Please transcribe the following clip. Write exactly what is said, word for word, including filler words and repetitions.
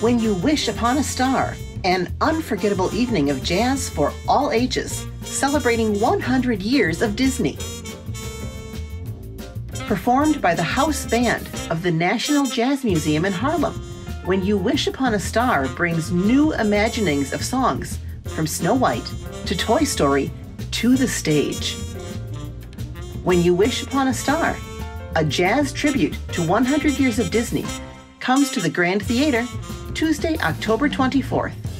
When You Wish Upon a Star, an unforgettable evening of jazz for all ages, celebrating one hundred years of Disney. Performed by the house band of the National Jazz Museum in Harlem, When You Wish Upon a Star brings new imaginings of songs from Snow White to Toy Story to the stage. When You Wish Upon a Star, a jazz tribute to one hundred years of Disney, comes to the Grand Theater Tuesday, October twenty-fourth.